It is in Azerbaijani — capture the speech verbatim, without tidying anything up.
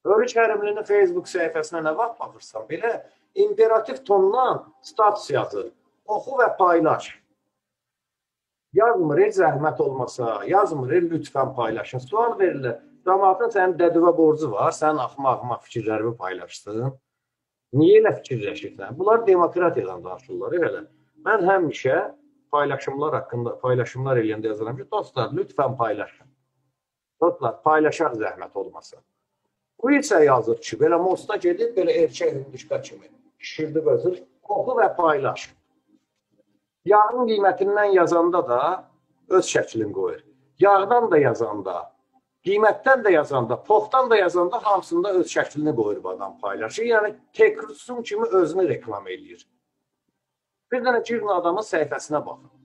Ölü Kərimlinin Facebook səhifəsinə nə vaxt baxırsan? Belə imperativ tonla status yazır. Oxu və paylaş. Yazmır, el zəhmət olmasa, yazmır, el lütfən paylaşın. Sual verilir. Cəmaatın sənin dədivə borcu var, sənin axma-axma fikirlərimi paylaşsın. Niyə elə fikirləşirsən? Bunlar demokratiyadan danışırlar, elə. Mən həmişə paylaşımlar haqqında, paylaşımlar eləyəndə yazıram ki, dostlar, lütfən paylaşın. Dostlar, paylaşaq zəhmət olmasa. Bu isə yazır ki, belə mosta gedib, belə erkək hündüşka kimi şişirdi qözür, oxu və paylaş. Yağın qiymətindən yazanda da öz şəklini qoyur. Yağdan da yazanda, qiymətdən də yazanda, poxdan da yazanda hamısında öz şəklini qoyur bu adam paylaşır. Yəni, tek rüsum kimi özünü reklam edir. Bir dənə girin adamın səhifəsinə baxın.